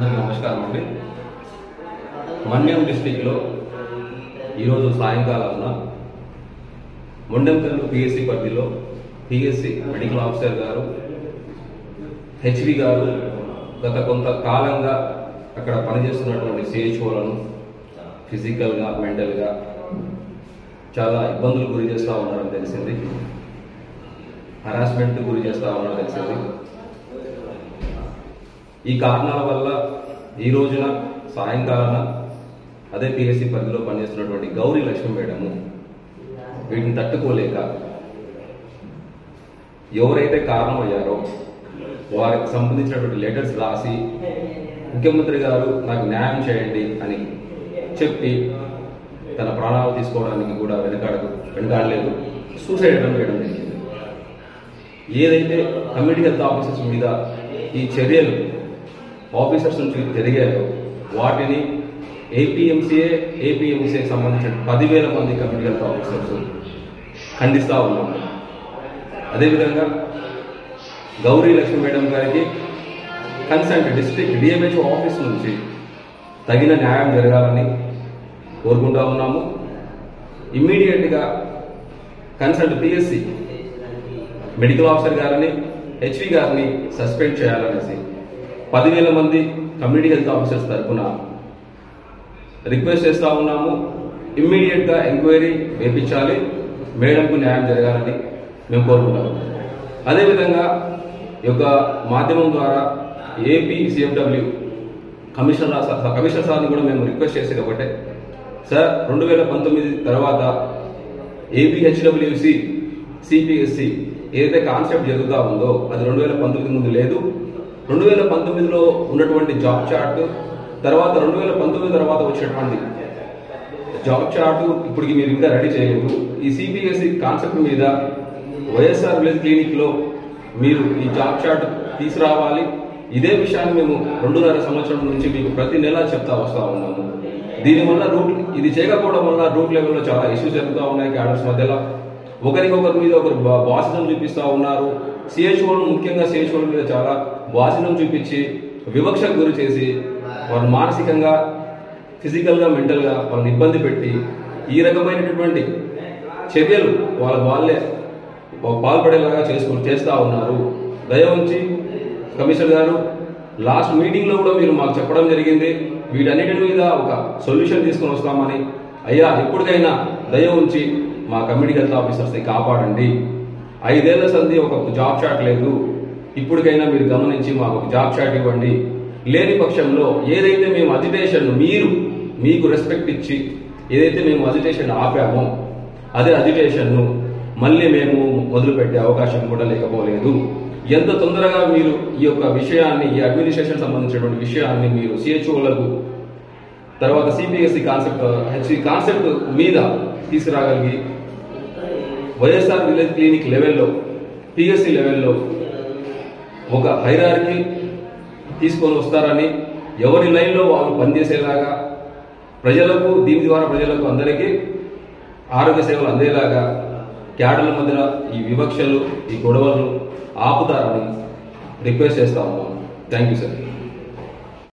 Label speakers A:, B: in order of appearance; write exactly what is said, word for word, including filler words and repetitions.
A: అందరికీ నమస్కారం అండి. మన్యం డిస్టిక్లో ఈరోజు సాయంకాలాన మొండెంకల్లు పిఎస్సి పరిధిలో పిఎస్సి మెడికల్ ఆఫీసర్ గారు హెచ్వి గారు గత కొంతకాలంగా అక్కడ పనిచేస్తున్నటువంటి సిహెచ్ఓలను ఫిజికల్గా మెంటల్గా చాలా ఇబ్బందులు గురి చేస్తూ ఉన్నారని తెలిసింది. హరాస్మెంట్ గురి చేస్తూ ఉన్నారని తెలిసింది. ఈ కారణాల వల్ల ఈ రోజున సాయంకాలాన అదే పిఎస్సి పరిధిలో పనిచేస్తున్నటువంటి గౌరీ లక్ష్మి మేడము వీటిని తట్టుకోలేక ఎవరైతే కారణమయ్యారో వారికి సంబంధించినటువంటి లెటర్స్ రాసి ముఖ్యమంత్రి గారు నాకు న్యాయం చేయండి అని చెప్పి తన ప్రాణాలు తీసుకోవడానికి కూడా వెనకాడ వెనకాడలేదు, సూసైడ్ అటెంప్ట్ చేయడం జరిగింది. ఏదైతే కమ్యూనిటీ హెల్త్ ఆఫీసర్స్ మీద ఈ చర్యలు ఆఫీసర్స్ నుంచి జరిగాయో వాటిని ఏపీఎంసీఏ ఏపీఎంసీకి సంబంధించిన పదివేల మంది కమ్యూనిటీ హెల్త్ ఆఫీసర్స్ ఖండిస్తూ ఉన్నాము. అదేవిధంగా గౌరీ లక్ష్మి మేడం గారికి కన్సల్ట్ డిస్ట్రిక్ట్ డిఎంహెచ్ఓ ఆఫీస్ నుంచి తగిన న్యాయం జరగాలని కోరుకుంటూ ఉన్నాము. ఇమ్మీడియట్గా కన్సల్ట్ పిఎస్సి మెడికల్ ఆఫీసర్ గారిని హెచ్వి గారిని సస్పెండ్ చేయాలనేసి పదివేల మంది కమ్యూనిటీ హెల్త్ ఆఫీసర్స్ తరఫున రిక్వెస్ట్ చేస్తూ ఉన్నాము. ఇమ్మీడియట్గా ఎంక్వైరీ వేయించాలి, మేడంకు న్యాయం జరగాలని మేము కోరుకుంటాము. అదేవిధంగా ఈ యొక్క మాధ్యమం ద్వారా ఏపీ సిఎఫ్డబ్ల్యూ కమిషనర్ కమిషనర్ సార్ని కూడా మేము రిక్వెస్ట్ చేసే కాబట్టి సార్ రెండు వేల పంతొమ్మిది తర్వాత ఏపీ హెచ్డబ్ల్యూసి సిపిఎస్సి ఏదైతే కాన్సెప్ట్ జరుగుతూ ఉందో అది రెండు వేల పంతొమ్మిది ముందు లేదు. రెండు వేల పంతొమ్మిదిలో ఉన్నటువంటి జాబ్ చార్ట్ తర్వాత రెండు వేల పంతొమ్మిది తర్వాత వచ్చినటువంటి జాబ్ చార్ట్ ఇప్పటికి మీరు ఇంకా రెడీ చేయలేదు. ఈ సిపిఎస్సి కాన్సెప్ట్ మీద వైఎస్ఆర్ విలేజ్ క్లినిక్లో మీరు ఈ జాబ్ చార్ట్ తీసుకురావాలి. ఇదే విషయాన్ని మేము రెండున్నర సంవత్సరం నుంచి మీకు ప్రతి నెల చెప్తా వస్తూ ఉన్నాము. దీనివల్ల రూట్ ఇది చేయకపోవడం వల్ల రూట్ లెవెల్లో చాలా ఇష్యూస్ జరుగుతూ ఉన్నాయి. క్యాడర్స్ మధ్యలో ఒకరికొకరి మీద ఒకరు బాసిజం చూపిస్తూ ఉన్నారు. సిహెచ్ఓలు ముఖ్యంగా సిహెచ్ఓల మీద చాలా బాసిజం చూపించి వివక్షకు గురి చేసి వాళ్ళు మానసికంగా ఫిజికల్గా మెంటల్గా వాళ్ళని ఇబ్బంది పెట్టి ఈ రకమైనటువంటి చర్యలు వాళ్ళ వాళ్ళే పాల్పడేలాగా చేసుకు చేస్తూ ఉన్నారు. దయ ఉంచి కమిషనర్ గారు లాస్ట్ మీటింగ్లో కూడా మీరు మాకు చెప్పడం జరిగింది, వీటన్నిటి మీద ఒక సొల్యూషన్ తీసుకొని వస్తామని. అయ్యా ఇప్పటికైనా దయ ఉంచి మా కమ్యూనిటీ హెల్త్ ఆఫీసర్స్ని కాపాడండి. ఐదేళ్ల సంధి ఒక జాబ్ షాట్ లేదు, ఇప్పటికైనా మీరు గమనించి మాకు ఒక జాబ్ షాట్ ఇవ్వండి. లేని పక్షంలో ఏదైతే మేము అజిటేషన్ మీరు మీకు రెస్పెక్ట్ ఇచ్చి ఏదైతే మేము అజిటేషన్ ఆపామో అదే అజిటేషన్ను మళ్ళీ మేము మొదలుపెట్టే అవకాశం కూడా లేకపోలేదు. ఎంత తొందరగా మీరు ఈ యొక్క విషయాన్ని ఈ అడ్మినిస్ట్రేషన్ సంబంధించినటువంటి విషయాన్ని మీరు సిహెచ్ఓలకు తర్వాత సిపిఎస్సి కాన్సెప్ట్ హెచ్సి కాన్సెప్ట్ మీద తీసుకురాగలిగి వైఎస్ఆర్ విలేజ్ క్లినిక్ లెవెల్లో పిఎస్సి లెవెల్లో ఒక హైరార్కీ తీసుకొని వస్తారని ఎవరి లైన్లో వాళ్ళు పనిచేసేలాగా ప్రజలకు దీని ద్వారా ప్రజలకు అందరికీ ఆరోగ్య సేవలు అందేలాగా క్యాడర్ల మధ్య ఈ వివక్షలు ఈ గొడవలను ఆపుతారని రిక్వెస్ట్ చేస్తా ఉన్నాను. Thank you sir.